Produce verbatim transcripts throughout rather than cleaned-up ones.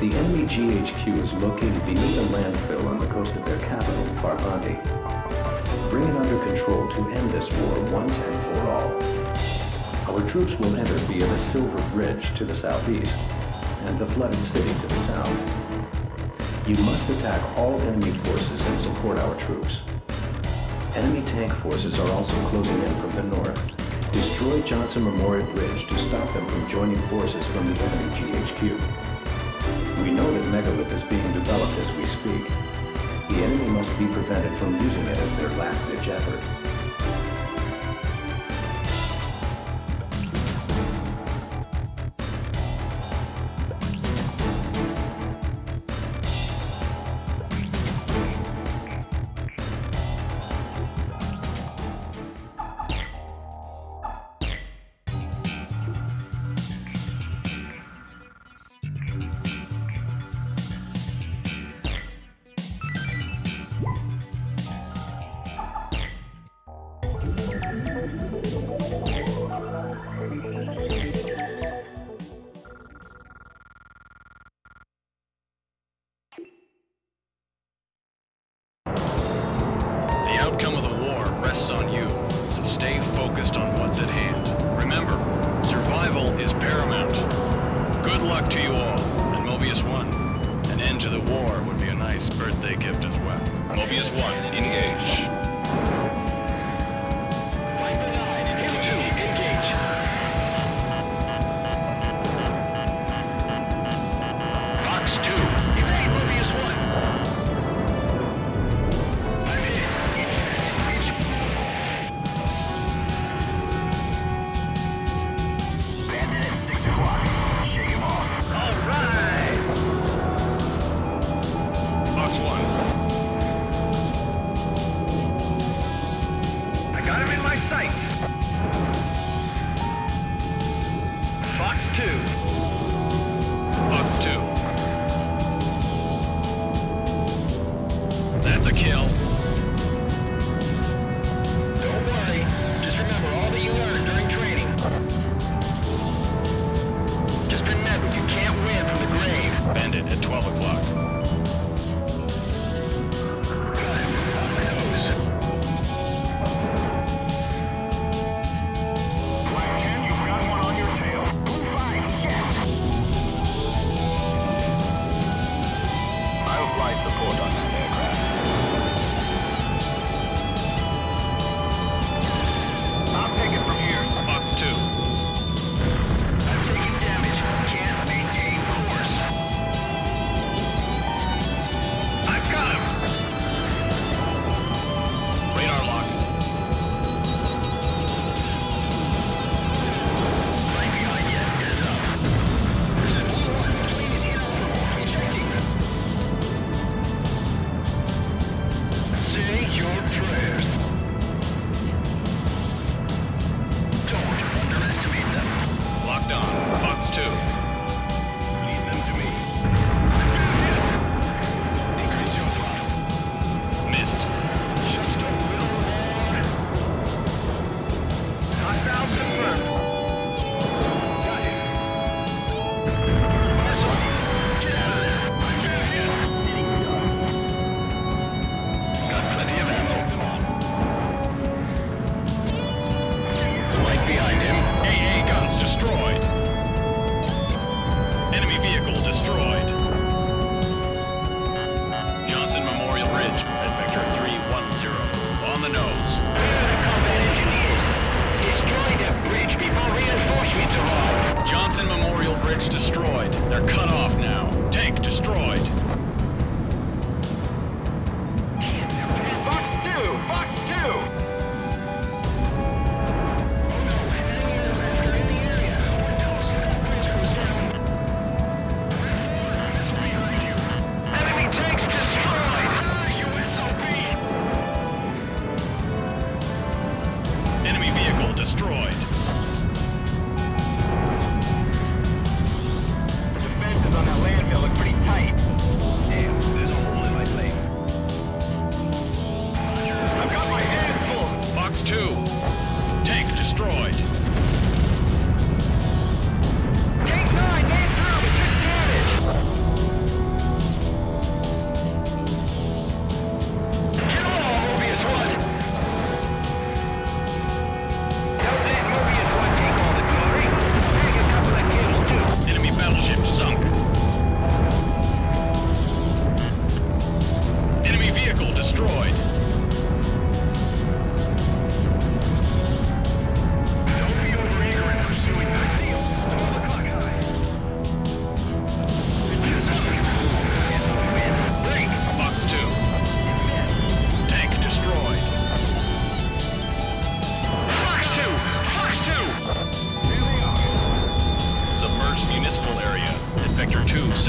The enemy G H Q is located beneath a landfill on the coast of their capital, Farbanti. Bring it under control to end this war once and for all. Our troops will enter via the Silver Bridge to the southeast and the flooded city to the south. You must attack all enemy forces and support our troops. Enemy tank forces are also closing in from the north. Destroy Johnson Memorial Bridge to stop them from joining forces from the enemy G H Q. We know that Megalith is being developed as we speak. The enemy must be prevented from using it as their last-ditch effort.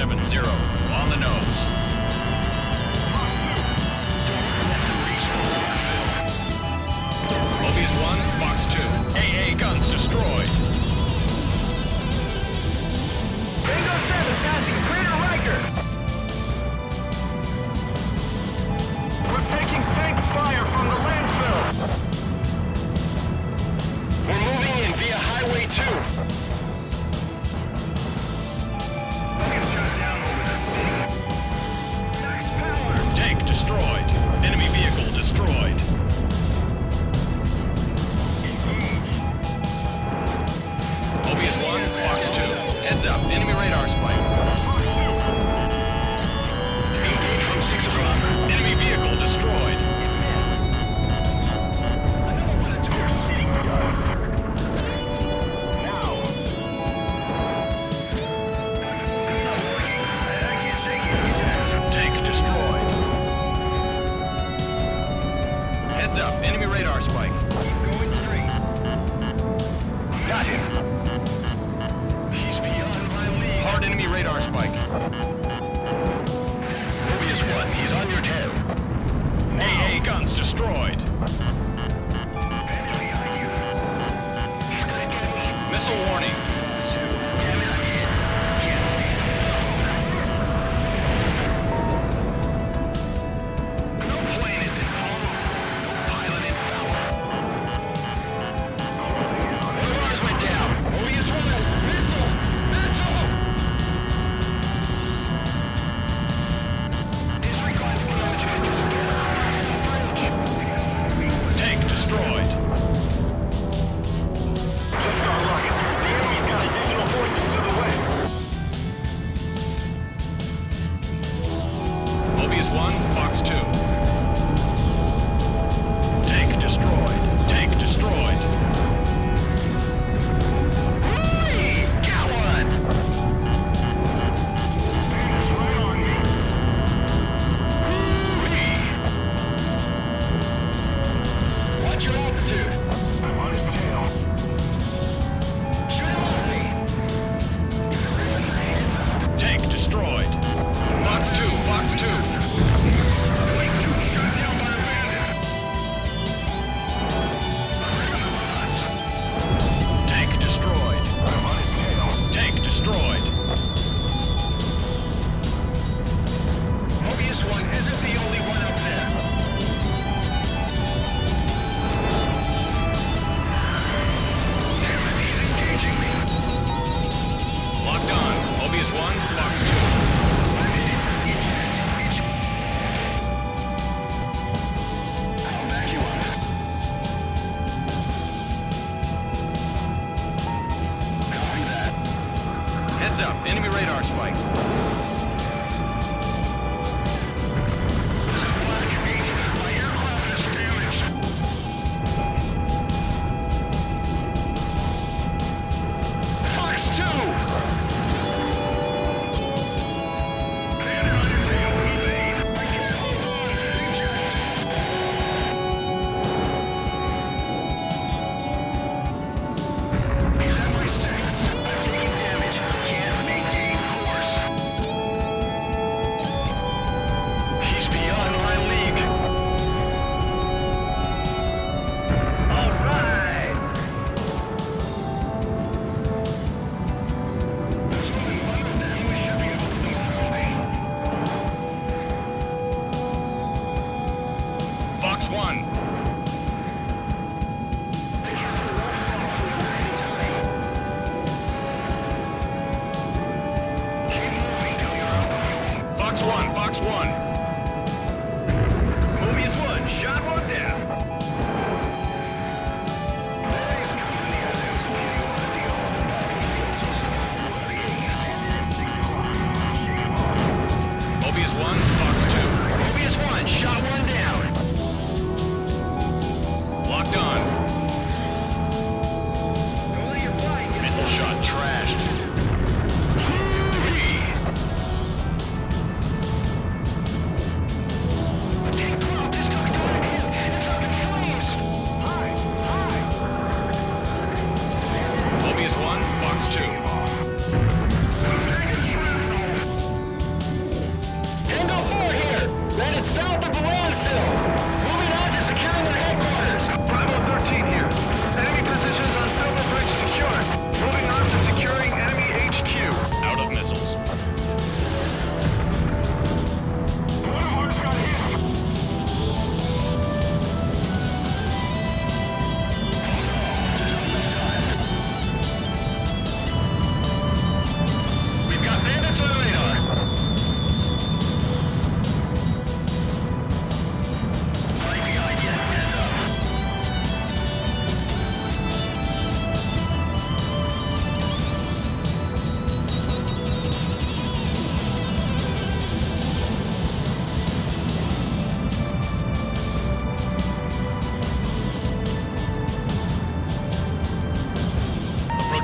seven zero, on the nose. Mobius one, Fox two. A A guns destroyed. Tango seven passing Crater Riker. We're taking tank fire from the landfill. We're moving in via Highway two. Shut down over the city. Max power. Tank destroyed. Enemy vehicle destroyed. Mobius one, Fox two. Heads up, enemy radar spike. Engage from six o'clock. Enemy vehicle destroyed. Another one to your city does. Now. It's not working. I can't shake it. Tank destroyed. Heads up, enemy radar spike. Keep going straight. Got him. He's beyond my league. Hard enemy radar spike. Mobius one, he's on your tail. A A guns destroyed. Missile warning. No plane is in home. No pilot in power. Motors went down. Mobius one, missile! Missile! Disregard the damage. Tank destroyed. Just our luck. The enemy's got additional forces to the west. Mobius one, Fox two. Tank destroyed. Tank destroyed. Hey, got one! It's right on me. Hey. Watch your altitude. I'm on his tail. Shoot him off me. It's a ribbon. Hands up. Tank destroyed. Fox two, Fox two. Shot down by a bandit. Tank destroyed. I'm on his tail. Tank destroyed. Mobius one isn't the only one up there. Damn it, he's engaging me. Locked on. Mobius one, Fox two. I'll back you up. Copy that. Heads up, enemy radar spike. Black eight. My aircraft is damaged. Fox two! Bandit on your tail, evade. I can't hold on. Eject. He's at my six. I'm taking damage. Can't maintain course. He's beyond my league. All right. There's only one of them. We should be able to do something. Fox one. They can't pull off for any time. Keep moving till you're out of fuel. Fox one, Fox one. Mobius one, shot one down. Thanks, company. As I was speaking over the deal, I feel so slow. six o'clock. Shake him off. Mobius one, Fox two. Mobius one, shot one down. Locked on. Go let your flying get Missile shot trashed. Tank twelve just took a direct hit. It's up in flames. High, high. Mobius one, Fox two. I'm taking shrapnel.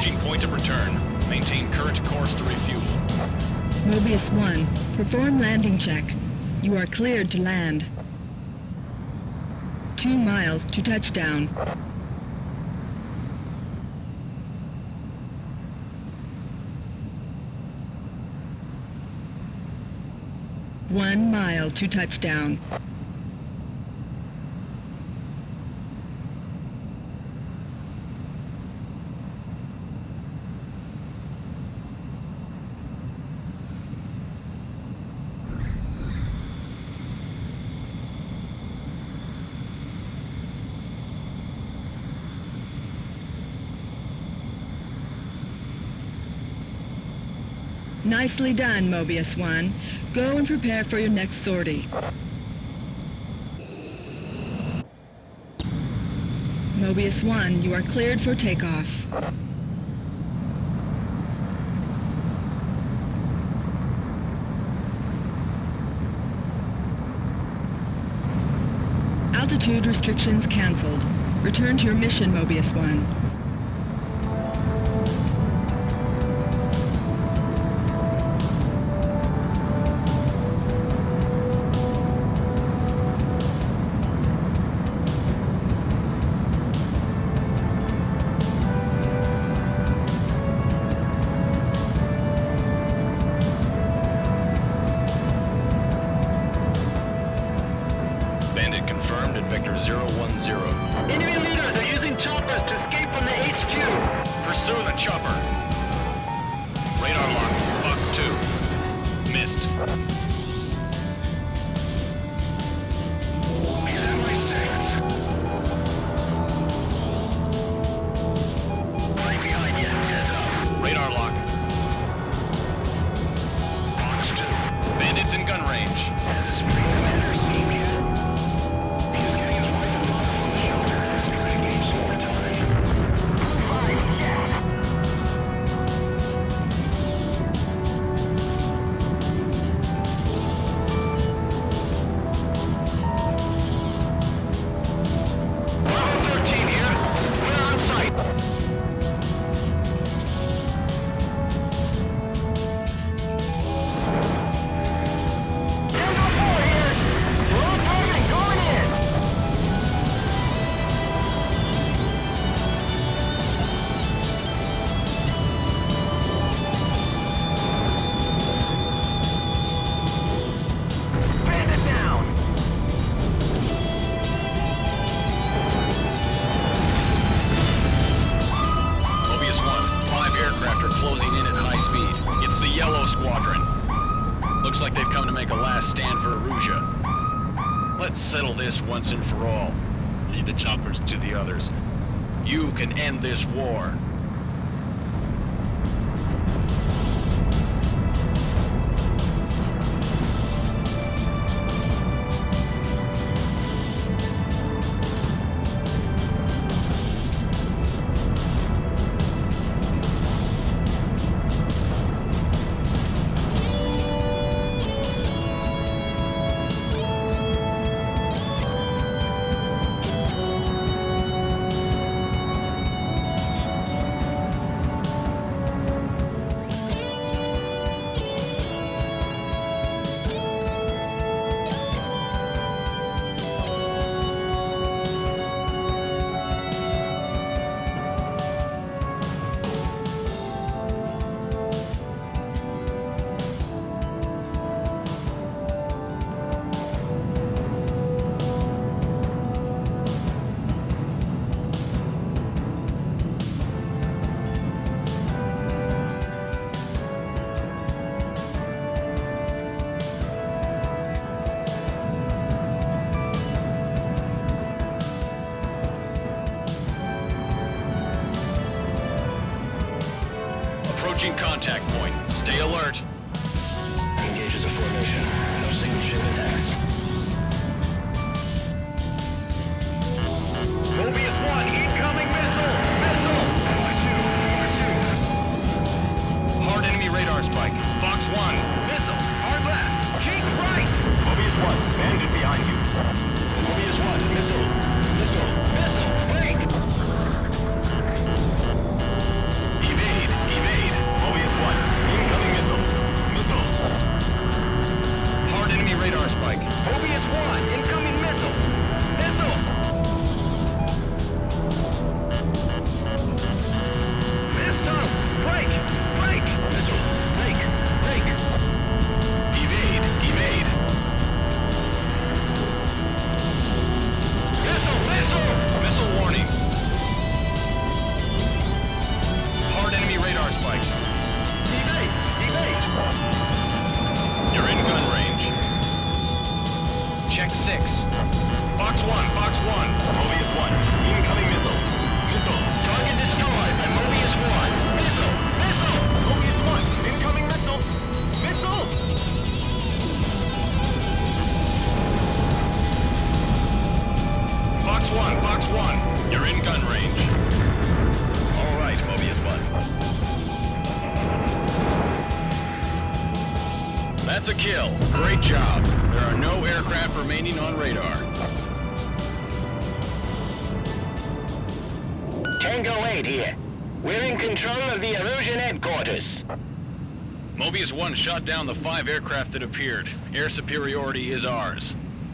Approaching point of return. Maintain current course to refuel. Mobius one, perform landing check. You are cleared to land. Two miles to touchdown. One mile to touchdown. Nicely done, Mobius one. Go and prepare for your next sortie. Mobius one, you are cleared for takeoff. Altitude restrictions cancelled. Return to your mission, Mobius one. Once and for all. Lead the choppers to the others. You can end this war. Approaching contact point. Stay alert. Engage as a formation. No single ship attacks. Mobius one, incoming missile! Missile! Number two, number two. Hard enemy radar spike. Fox one. Missile! Hard left! Cheek right! Mobius one, bandit behind you. Mobius one, missile! Missile! Missile! Break! E V That's a kill. Great job. There are no aircraft remaining on radar. Tango eight here. We're in control of the Erosion headquarters. Mobius one shot down the five aircraft that appeared. Air superiority is ours.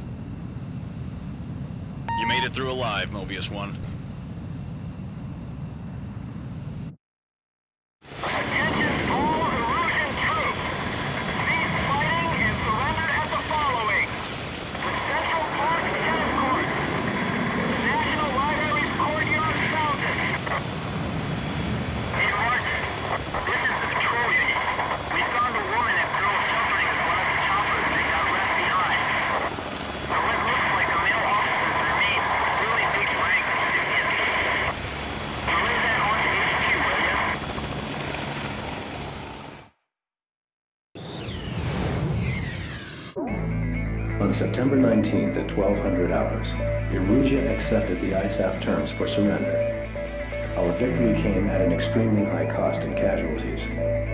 You made it through alive, Mobius one. Attention all Erosion troops. Cease fighting and surrender at the following. The Central Park Tennis Court. The National Library's Courtyard Fountain. Hey, Martin. This is the patrol unit. We found a woman and girl sheltering as one of the choppers that got left behind. Now what looks like a male officer remains with really big rank recipients. Relay that on to H Q, will ya? On September nineteenth at twelve hundred hours, Erusia accepted the I S A F terms for surrender. Our victory came at an extremely high cost in casualties.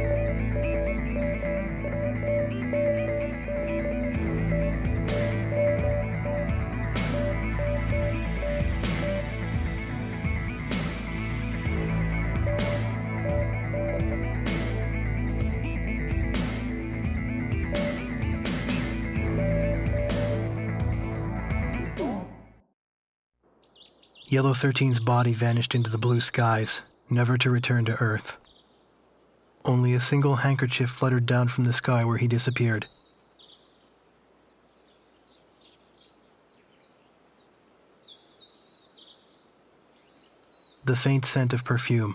Yellow thirteen's body vanished into the blue skies, never to return to Earth. Only a single handkerchief fluttered down from the sky where he disappeared. The faint scent of perfume.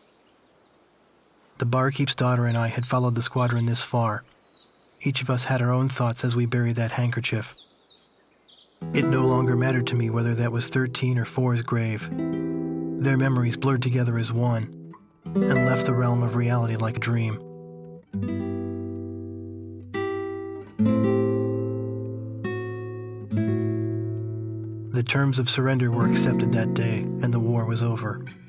The barkeep's daughter and I had followed the squadron this far. Each of us had our own thoughts as we buried that handkerchief. It no longer mattered to me whether that was thirteen or four's grave. Their memories blurred together as one, and left the realm of reality like a dream. The terms of surrender were accepted that day, and the war was over.